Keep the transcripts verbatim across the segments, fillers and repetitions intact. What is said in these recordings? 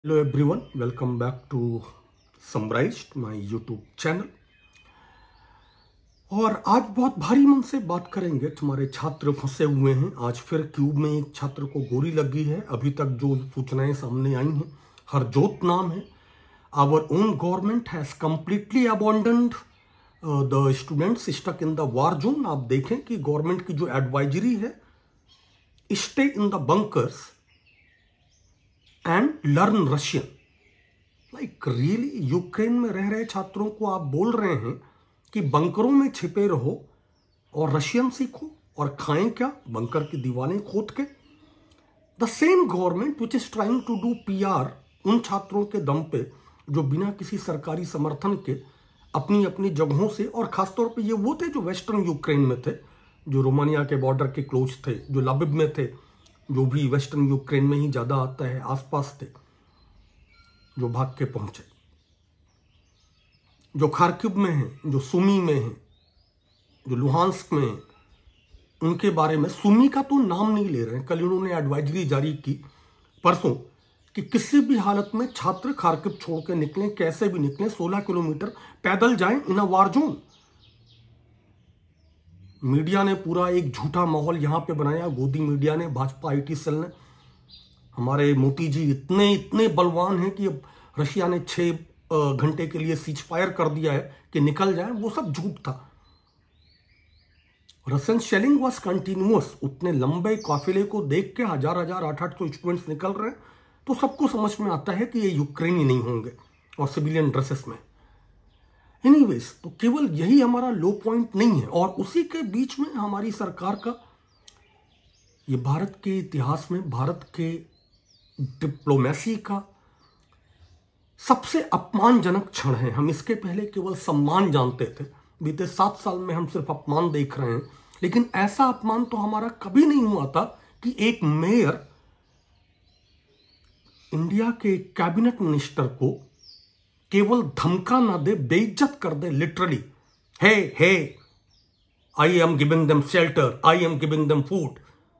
Hello everyone, welcome back to Summarized, my YouTube channel। और आज बहुत भारी मन से बात करेंगे। तुम्हारे छात्र फंसे हुए हैं। आज फिर क्यूब में एक छात्र को गोली लगी है। अभी तक जो सूचनाएं सामने आई हैं, हरजोत नाम है। Our own government has completely abandoned the students stuck in the war zone. आप देखें कि गवर्नमेंट की जो एडवाइजरी है, stay in the bunkers and learn Russian. Like really, Ukraine में रह रहे छात्रों को आप बोल रहे हैं कि बंकरों में छिपे रहो और रशियन सीखो, और खाएं क्या? बंकर की दीवारें खोद के। The same government which is trying to do PR उन छात्रों के दम पे जो बिना किसी सरकारी समर्थन के अपनी अपनी जगहों से, और खासतौर पे ये वो थे जो वेस्टर्न यूक्रेन में थे, जो रोमानिया के बॉर्डर के क्लोज थे, जो लबिब में थे, जो भी वेस्टर्न यूक्रेन में ही ज्यादा आता है, आसपास थे, जो भाग के पहुंचे, जो खार्किव में हैं, जो सुमी में हैं, जो लुहांस्क में हैं, उनके बारे में। सुमी का तो नाम नहीं ले रहे हैं। कल उन्होंने एडवाइजरी जारी की परसों कि किसी भी हालत में छात्र खार्किव छोड़ के निकलें, कैसे भी निकलें, सोलह किलोमीटर पैदल जाएं इन अ वार जोन। मीडिया ने पूरा एक झूठा माहौल यहां पे बनाया, गोदी मीडिया ने, भाजपा आईटी सेल ने। हमारे मोदी जी इतने इतने बलवान हैं कि अब रशिया ने छह घंटे के लिए सीज फायर कर दिया है कि निकल जाए। वो सब झूठ था। Russian shelling was continuous. उतने लंबे काफिले को देख के हजार हजार आठ आठ सौ स्टूडेंट्स निकल रहे हैं, तो सबको समझ में आता है कि ये यूक्रेनी नहीं होंगे, और सिविलियन ड्रेसेस में। एनीवेज, तो केवल यही हमारा लो पॉइंट नहीं है, और उसी के बीच में हमारी सरकार का, ये भारत के इतिहास में, भारत के डिप्लोमेसी का सबसे अपमानजनक क्षण है। हम इसके पहले केवल सम्मान जानते थे। बीते सात साल में हम सिर्फ अपमान देख रहे हैं, लेकिन ऐसा अपमान तो हमारा कभी नहीं हुआ था कि एक मेयर इंडिया के कैबिनेट मिनिस्टर को केवल धमका ना दे, बेइज्जत कर दे। Literally, hey hey I am giving them shelter, I am giving them food.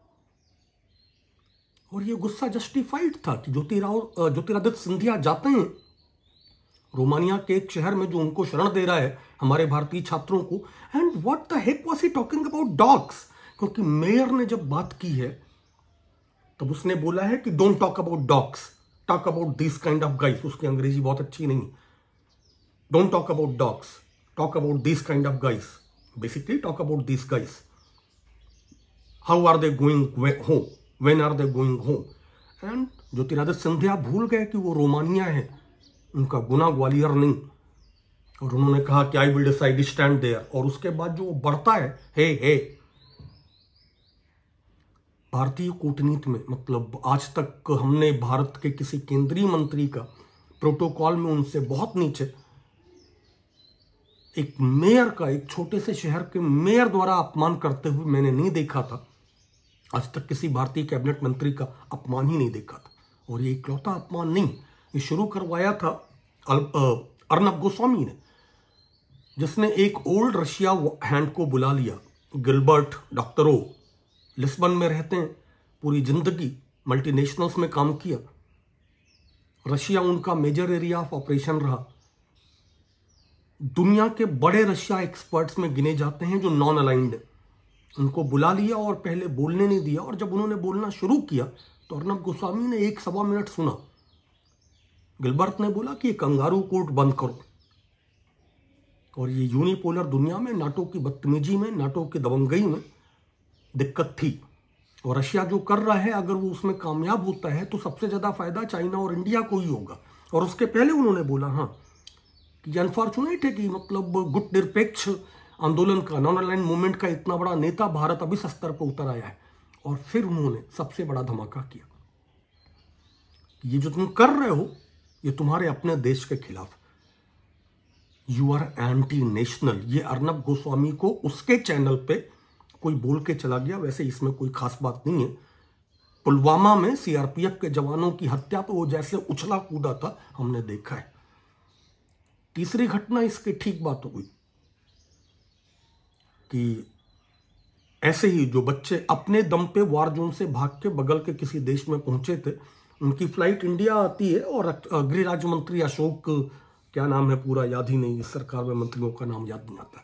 और ये गुस्सा जस्टिफाइड था कि ज्योतिराव ज्योतिरादित्य सिंधिया जाते हैं रोमानिया के एक शहर में जो उनको शरण दे रहा है, हमारे भारतीय छात्रों को। And what the heck was he talking about dogs? क्योंकि मेयर ने जब बात की है तब उसने बोला है कि don't talk about dogs, talk about this kind of guys. उसकी अंग्रेजी बहुत अच्छी नहीं। Don't talk about dogs, talk about this kind of guys. Basically talk about this guys. How are they going home, when are they going home? And Jyotiraditya Scindia भूल गए कि वो Romania है, उनका गुना ग्वालियर नहीं। और उन्होंने कहा कि I will decide stand there. और उसके बाद जो बढ़ता है, हे हे भारतीय कूटनीति में, मतलब आज तक हमने भारत के किसी केंद्रीय मंत्री का प्रोटोकॉल में उनसे बहुत नीचे, एक मेयर का, एक छोटे से शहर के मेयर द्वारा अपमान करते हुए मैंने नहीं देखा था। आज तक किसी भारतीय कैबिनेट मंत्री का अपमान ही नहीं देखा था। और ये इकलौता अपमान नहीं, ये शुरू करवाया था अर्नब गोस्वामी ने, जिसने एक ओल्ड रशिया हैंड को बुला लिया, गिलबर्ट डॉक्टरो। लिस्बन में रहते हैं, पूरी जिंदगी मल्टीनेशनल्स में काम किया। रशिया उनका मेजर एरिया ऑफ ऑपरेशन रहा। दुनिया के बड़े रशिया एक्सपर्ट्स में गिने जाते हैं जो नॉन अलाइंड है। उनको बुला लिया और पहले बोलने नहीं दिया, और जब उन्होंने बोलना शुरू किया तो अर्नब गोस्वामी ने एक सवा मिनट सुना। गिलबर्ट ने बोला कि कंगारू कोर्ट बंद करो। और ये यूनिपोलर दुनिया में नाटो की बदतमीजी में, नाटो की दबंगई में दिक्कत थी। और रशिया जो कर रहा है, अगर वो उसमें कामयाब होता है तो सबसे ज्यादा फायदा चाइना और इंडिया को ही होगा। और उसके पहले उन्होंने बोला हाँ कि अनफॉर्चुनेट है कि मतलब गुट निरपेक्ष आंदोलन का, नॉन अलाइंड मूवमेंट का इतना बड़ा नेता भारत अभी इस स्तर पर उतर आया है। और फिर उन्होंने सबसे बड़ा धमाका किया, ये जो तुम कर रहे हो ये तुम्हारे अपने देश के खिलाफ, यू आर एंटी नेशनल। ये अर्नब गोस्वामी को उसके चैनल पे कोई बोल के चला गया। वैसे इसमें कोई खास बात नहीं है। पुलवामा में सीआरपीएफ के जवानों की हत्या पे वो जैसे उछला कूदा था, हमने देखा है। तीसरी घटना इसके ठीक बात हो गई कि ऐसे ही जो बच्चे अपने दम पे वार जोन से भाग के बगल के किसी देश में पहुंचे थे, उनकी फ्लाइट इंडिया आती है और गृह राज्य मंत्री अशोक, क्या नाम है पूरा याद ही नहीं, इस सरकार में मंत्रियों का नाम याद नहीं आता,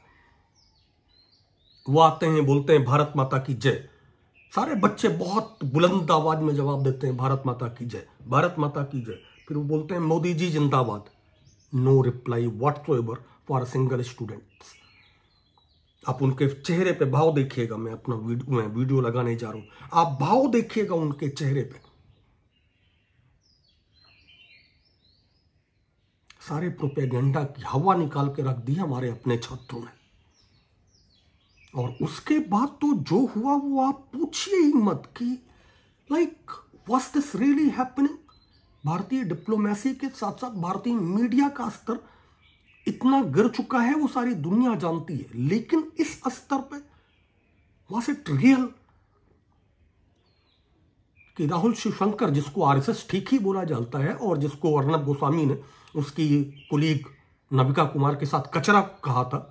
वो आते हैं, बोलते हैं भारत माता की जय। सारे बच्चे बहुत बुलंद आवाज में जवाब देते हैं भारत माता की जय, भारत माता की जय। फिर वो बोलते हैं मोदी जी जिंदाबाद। No reply whatsoever for a single student. आप उनके चेहरे पे भाव देखिएगा, मैं अपना वीडियो मैं वीडियो लगाने जा रहा हूं, आप भाव देखिएगा उनके चेहरे पे। सारे प्रोपेगेंडा की हवा निकाल के रख दी हमारे अपने छात्रों ने। और उसके बाद तो जो हुआ वो आप पूछिए ही मत कि like what's this really happening. भारतीय डिप्लोमेसी के साथ साथ भारतीय मीडिया का स्तर इतना गिर चुका है, वो सारी दुनिया जानती है, लेकिन इस स्तर पे वाज इट रियल कि राहुल शिवशंकर, जिसको आरएसएस ठीक ही बोला जाता है और जिसको अर्नब गोस्वामी ने उसकी कुलीग नविका कुमार के साथ कचरा कहा था,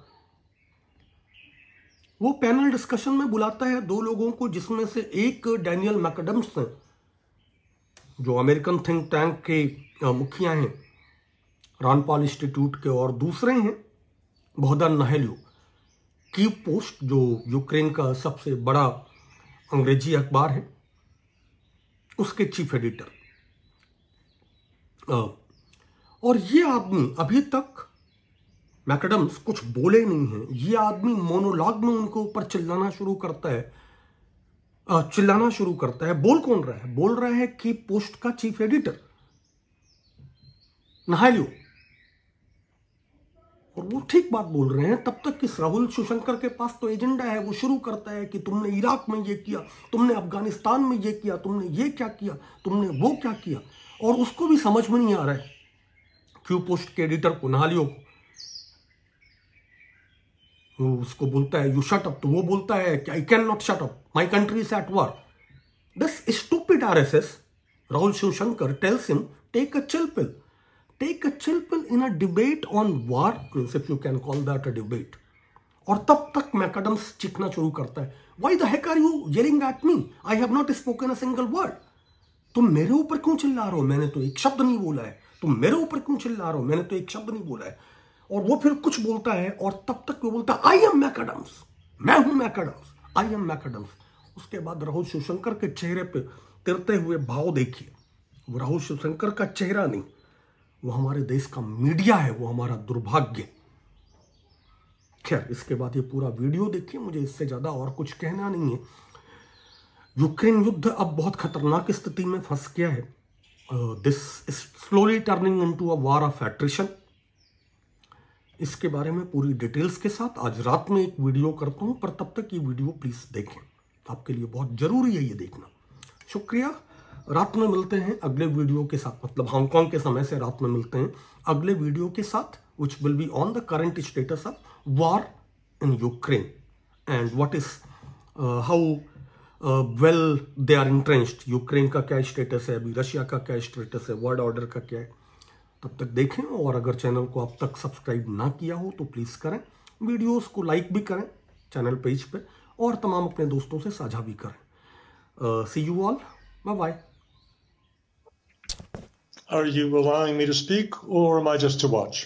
वो पैनल डिस्कशन में बुलाता है दो लोगों को, जिसमें से एक डैनियल मैकडम्स हैं जो अमेरिकन थिंक टैंक के मुखिया हैं रानपाल इंस्टीट्यूट के, और दूसरे हैं बोहदन नहेलियो, कीव पोस्ट जो यूक्रेन का सबसे बड़ा अंग्रेजी अखबार है, उसके चीफ एडिटर। और ये आदमी अभी तक, मैकडम्स कुछ बोले नहीं है, ये आदमी मोनोलॉग में उनके ऊपर चिल्लाना शुरू करता है, चिल्लाना शुरू करता है। बोल कौन रहा है? बोल रहा है कि पोस्ट का चीफ एडिटर नहालियो, और वो ठीक बात बोल रहे हैं। तब तक कि राहुल शिवशंकर के पास तो एजेंडा है, वो शुरू करता है कि तुमने इराक में ये किया, तुमने अफगानिस्तान में ये किया, तुमने ये क्या किया, तुमने वो क्या किया, और उसको भी समझ में नहीं आ रहा है क्यों पोस्ट के एडिटर को, नहालियो को। वो उसको बोलता है यू शट अप, तो वो बोलता है कि I can not shut up, my country is at war. This stupid RSS Rahul Shivshankar tells him take a chill pill, take a chill pill in a debate on war, if you can call that a debate. और तब तक McAdams चीखना शुरू करता है, why the heck are you yelling at me, I have not spoken a single word. तुम मेरे ऊपर क्यों चिल्ला रहे हो, मैंने तो एक शब्द नहीं बोला है। तुम मेरे ऊपर क्यों चिल्ला रहे हो, मैंने तो एक शब्द नहीं बोला है। और वो फिर कुछ बोलता है और तब तक वो बोलता है आई एम मैकडम्स, मैं हूं मैकडम्स, आई एम मैकडम्स। उसके बाद राहुल शिवशंकर के चेहरे पे तिरते हुए भाव देखिए। वो राहुल शिवशंकर का चेहरा नहीं, वो हमारे देश का मीडिया है, वो हमारा दुर्भाग्य। खैर, इसके बाद ये पूरा वीडियो देखिए, मुझे इससे ज्यादा और कुछ कहना नहीं है। यूक्रेन युद्ध अब बहुत खतरनाक स्थिति में फंस गया है। This is slowly turning into a war of attrition. इसके बारे में पूरी डिटेल्स के साथ आज रात में एक वीडियो करता हूं, पर तब तक ये वीडियो प्लीज देखें, आपके लिए बहुत जरूरी है ये देखना। शुक्रिया। रात में मिलते हैं अगले वीडियो के साथ, मतलब हांगकांग के समय से रात में मिलते हैं अगले वीडियो के साथ, which will be on the current status of war in Ukraine and what is how well they are entrenched. Ukraine का क्या स्टेटस है अभी, रशिया का क्या स्टेटस है, वर्ल्ड ऑर्डर का क्या है। तब तक देखें, और अगर चैनल को अब तक सब्सक्राइब ना किया हो तो प्लीज करें, वीडियोस को लाइक भी करें चैनल पेज पे, और तमाम अपने दोस्तों से साझा भी करें। See you all, bye bye. Are you allowing me to speak, or am I just to watch?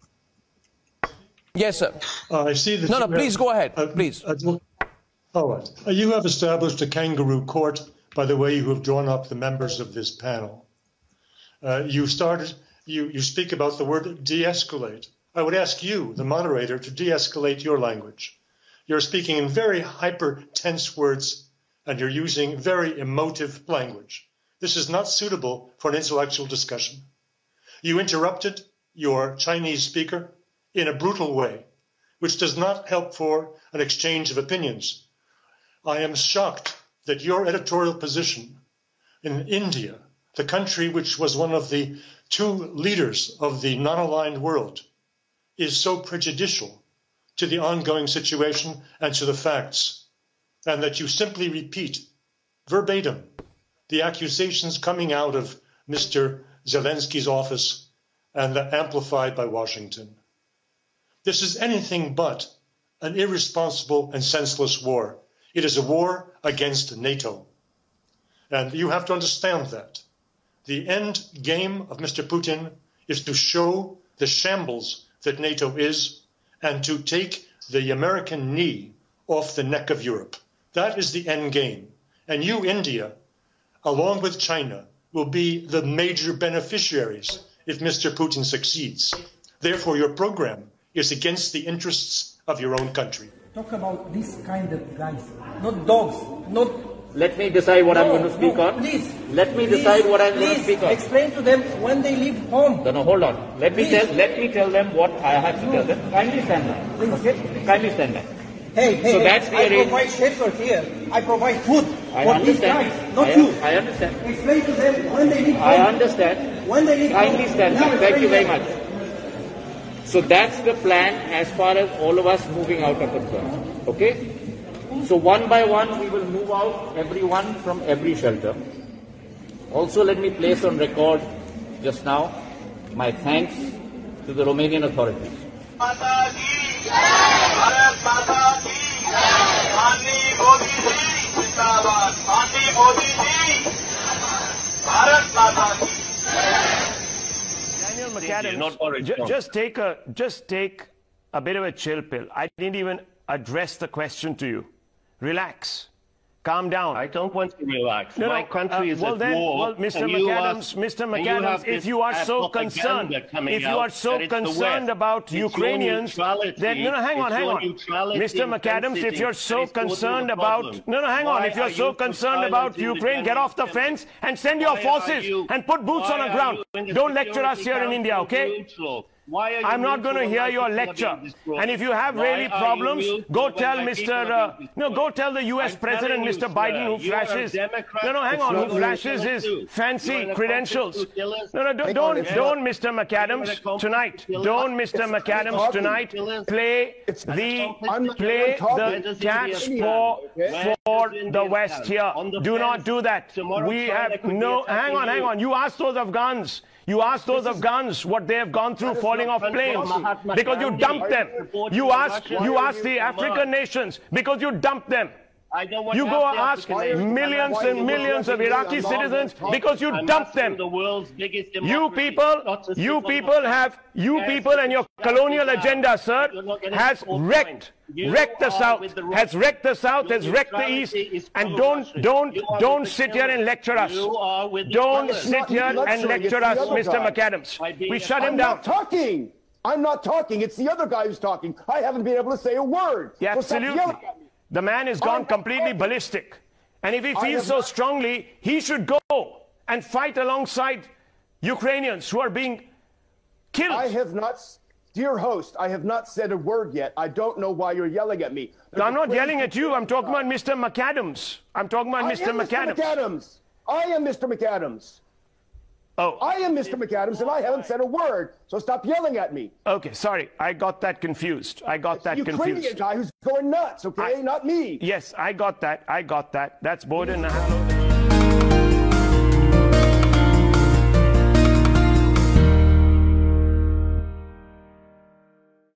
Yes, sir. Uh, I see that. No, no, you please have, go ahead, uh, please. Uh, all right. Uh, you have established a kangaroo court by the way you have drawn up the members of this panel. Uh, you started. You, you speak about the word de-escalate. I would ask you, the moderator, to de-escalate your language. You're speaking in very hyper-tense words, and you're using very emotive language. This is not suitable for an intellectual discussion. You interrupted your Chinese speaker in a brutal way, which does not help for an exchange of opinions. I am shocked that your editorial position in India, the country which was one of the two leaders of the non-aligned world, is so prejudicial to the ongoing situation and to the facts, and that you simply repeat verbatim the accusations coming out of Mister Zelensky's office and amplified by Washington. This is anything but an irresponsible and senseless war. It is a war against NATO. And you have to understand that. The end game of Mister Putin is to show the shambles that NATO is and to take the American knee off the neck of Europe. That is the end game. And you, India, along with China, will be the major beneficiaries if Mister Putin succeeds. Therefore, your program is against the interests of your own country. Talk about this kind of guys, not dogs, not... Let me decide what no, I'm going to speak no, on. Please. Let me please, decide what I'm please going to speak on. Explain to them when they leave home. No, no, hold on. Let me Please. tell. Let me tell them what I have to No. tell them. Kindly stand back. Please. Okay? Kindly stand back. Hey, hey, So hey, that's the I arrangement. provide shelter here. I provide food I for these understand. guys, not I, you. I understand. Explain to them when they leave home. I understand. When they leave Kindly home. stand Now back. Thank explain you very them. much. So that's the plan as far as all of us moving out are concerned. Okay? So one by one we will move out everyone from every shelter. Also let me place on record just now my thanks to the Romanian authorities. माता की भारत माता की माननीय मोदी जी जिंदाबाद माननीय मोदी जी भारत माता की Daniel McAdams, ju- just take a just take a bit of a chill pill. I didn't even address the question to you. Relax. Calm down. I don't want to relax. No, My no, country uh, is well at then, war. well, Mister and you McAdams, are- Mister and you McAdams, have if this, you are uh, so propaganda concerned, coming if you are out so that it's the concerned West. about It's your Ukrainians, neutrality. then no, no, hang on, It's hang your on, neutrality Mister and McAdams, if sensitivity you're that so is causing concerned the about, problem. no, no, hang on, Why if you're are so you concerned about silencing the Ukraine, get off the German fence and send your Why are forces you- and put boots on why the are ground. you in the Don't lecture us Security here in India, Council okay? neutral? Why are you I'm not going to neutral hear when your my people are lecture. being destroyed? And if you have Why really are you problems, neutral go when tell my Mister people are Uh, being no, go destroyed? tell the U S I'm President, telling you, Mister sir, Biden, who you are a flashes. Democrat No, no, hang on, with who no flashes his too. fancy You are an credentials. accomplice to killers. No, no, don't, Hang don't, on, yeah. don't Mister McAdams, accomplice tonight. to killers. Don't Mister It's- McAdams it's tonight talking. play It's the I'm play talking. Where the does India cat's stand? paw Okay. for Where does the India West stand? here. On the Do not fence. do that. Tomorrow We China have could be no. Hang attacking on, hang you. on. You ask those Afghans. You ask those Afghans what they have gone through falling off planes because you dumped them. You ask you ask the African nations because you dumped them. I don't want You to go ask the ask African nations. millions I'm and asking millions the of world's Iraqi biggest citizens democracy. because you I'm dumped asking them. the world's biggest You democracy, people, not to you sit on people the have, you Yes, people and your that's colonial the agenda, sir, You're not getting has the full wrecked, point. You wrecked the are South, with the has Russians. wrecked the South, Your has wrecked the East, neutrality is and full don't, Russian. don't, You are don't with the sit here and killers. lecture us. You are with the Don't killers. sit here and lecturing, lecture it's the us, other Mister guy. McAdams. By being We a- shut him I'm down. not talking. I'm not talking. It's the other guy who's talking. I haven't been able to say a word. Yeah, So stop absolutely. yelling at me. The man has gone I'm completely not- ballistic. And if he I feels have so not- strongly, he should go and fight alongside Ukrainians who are being killed. I have not, dear host, I have not said a word yet. I don't know why you're yelling at me. No, I'm not There's a yelling at you. I'm talking about Mister McAdams. I'm talking about I Mister am Mister McAdams. McAdams. I am Mister McAdams. Oh, I am Mister McAdams, and I haven't said a word. So stop yelling at me. okay. Sorry, I got that confused. I got that Ukrainian confused. guy who's going nuts. Okay, I- not me. Yes, I got that. I got that. That's Borden.